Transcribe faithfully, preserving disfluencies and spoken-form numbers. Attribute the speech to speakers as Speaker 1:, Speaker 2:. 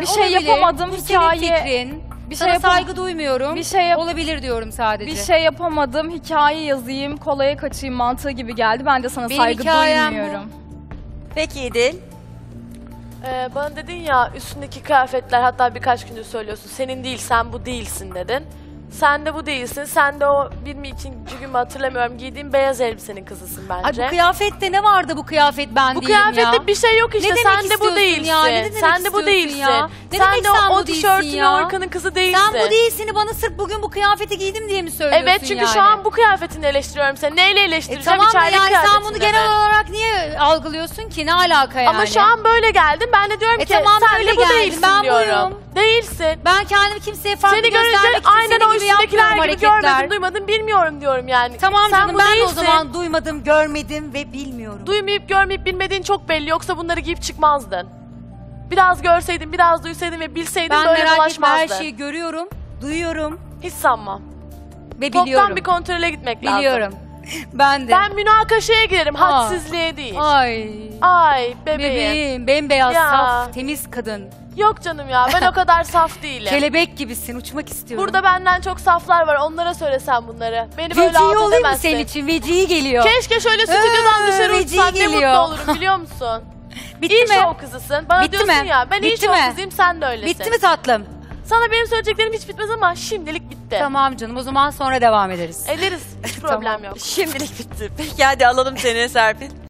Speaker 1: bir şey
Speaker 2: olabilir.
Speaker 1: yapamadım
Speaker 2: Bu
Speaker 1: hikaye.
Speaker 2: senin fikrin.
Speaker 1: Bir
Speaker 2: Sana
Speaker 1: şey yapam-
Speaker 2: saygı duymuyorum.
Speaker 1: Bir şey yap-
Speaker 2: olabilir diyorum sadece.
Speaker 1: Bir şey yapamadım, hikaye yazayım, kolaya kaçayım mantığı gibi geldi. Ben de sana
Speaker 2: Benim
Speaker 1: saygı
Speaker 2: hikayem
Speaker 1: duymuyorum.
Speaker 3: Peki İdil.
Speaker 4: Ee, bana dedin ya üstündeki kıyafetler hatta birkaç gündür söylüyorsun. Senin değil sen bu değilsin dedin. Sen de bu değilsin. Sen de o bir mi ikinci gün mü hatırlamıyorum giydiğin beyaz elbisenin kızısın
Speaker 2: Ay
Speaker 4: bence.
Speaker 2: bu kıyafette ne vardı bu kıyafet ben
Speaker 4: Bu
Speaker 2: değilim ya.
Speaker 4: kıyafette bir şey yok işte.
Speaker 2: Ne demek
Speaker 4: Sen de bu
Speaker 2: istiyorsun
Speaker 4: değilsin.
Speaker 2: ya? Ne demek
Speaker 4: sen de bu
Speaker 2: istiyorsun
Speaker 4: değilsin.
Speaker 2: ya? Ne
Speaker 4: sen
Speaker 2: demek
Speaker 4: de
Speaker 2: sen
Speaker 4: o,
Speaker 2: bu
Speaker 4: o
Speaker 2: değilsin
Speaker 4: tişörtün
Speaker 2: ya?
Speaker 4: Orkan'ın kızı değilsin.
Speaker 2: Sen bu değilsin bana sırf bugün bu kıyafeti giydim diye mi söylüyorsun
Speaker 4: Evet çünkü
Speaker 2: yani?
Speaker 4: şu an bu kıyafetini eleştiriyorum seni. Neyle
Speaker 2: E
Speaker 4: eleştireceğim?
Speaker 2: tamam da
Speaker 4: İçeride
Speaker 2: yani sen
Speaker 4: kıyafetinde
Speaker 2: bunu genel
Speaker 4: mi?
Speaker 2: olarak niye algılıyorsun ki? Ne alaka yani?
Speaker 4: Ama şu an böyle geldim. Ben de diyorum
Speaker 2: E
Speaker 4: ki
Speaker 2: tamam,
Speaker 4: sen
Speaker 2: böyle
Speaker 4: de bu
Speaker 2: geldim.
Speaker 4: değilsin
Speaker 2: Ben
Speaker 4: diyorum.
Speaker 2: buyum.
Speaker 4: Değilsin.
Speaker 2: Ben kendimi kimseye farklı
Speaker 4: Seni görünce
Speaker 2: göstermek için
Speaker 4: aynen
Speaker 2: senin
Speaker 4: o
Speaker 2: gibi
Speaker 4: üstündekiler
Speaker 2: yapmıyorum
Speaker 4: gibi
Speaker 2: hareketler.
Speaker 4: görmedim, duymadım, bilmiyorum diyorum yani.
Speaker 2: Tamam
Speaker 4: sen
Speaker 2: canım
Speaker 4: bu
Speaker 2: ben de o
Speaker 4: değilsin.
Speaker 2: zaman duymadım, görmedim ve bilmiyorum.
Speaker 4: Duymayıp görmeyip bilmediğin çok belli. Yoksa bunları giyip çıkmazdın. Biraz görseydin, biraz duysaydın ve bilseydin
Speaker 2: Ben
Speaker 4: böyle
Speaker 2: merak etme
Speaker 4: dolaşmazdın.
Speaker 2: her şeyi görüyorum, duyuyorum
Speaker 4: Hiç sanmam.
Speaker 2: ve
Speaker 4: Toptan
Speaker 2: biliyorum.
Speaker 4: bir kontrole gitmek lazım.
Speaker 2: Biliyorum. Ben de.
Speaker 4: Ben münakaşaya girerim,
Speaker 2: Aa.
Speaker 4: hadsizliğe değil.
Speaker 2: Ay.
Speaker 4: Ay bebeğim.
Speaker 2: Bebeğim, bembeyaz,
Speaker 4: Ya.
Speaker 2: saf, temiz kadın.
Speaker 4: Yok canım ya, ben o kadar saf değilim.
Speaker 2: Kelebek gibisin, uçmak istiyorum.
Speaker 4: Burada benden çok saflar var, onlara söylesen bunları. Beni böyle
Speaker 2: Vecihi
Speaker 4: alt
Speaker 2: olayım mı
Speaker 4: edemezsin.
Speaker 2: senin için? Vecihi geliyor.
Speaker 4: Keşke şöyle stüdyodan
Speaker 2: Ee,
Speaker 4: dışarı
Speaker 2: vecihi
Speaker 4: uçsan ne
Speaker 2: geliyor.
Speaker 4: mutlu olurum biliyor musun?
Speaker 2: Bitti
Speaker 4: iyi
Speaker 2: mi?
Speaker 4: şov kızısın. Bana
Speaker 2: Bitti
Speaker 4: diyorsun
Speaker 2: mi?
Speaker 4: ya ben iyi
Speaker 2: Bitti
Speaker 4: şov
Speaker 2: mi?
Speaker 4: kızıyım sen de öylesin.
Speaker 2: Bitti mi tatlım?
Speaker 4: Sana benim söyleyeceklerim hiç bitmez ama şimdilik bitti.
Speaker 2: Tamam canım, o zaman sonra devam ederiz.
Speaker 4: Ederiz. Hiç problem yok.
Speaker 3: Şimdilik bitti. Peki hadi alalım seni Serpil.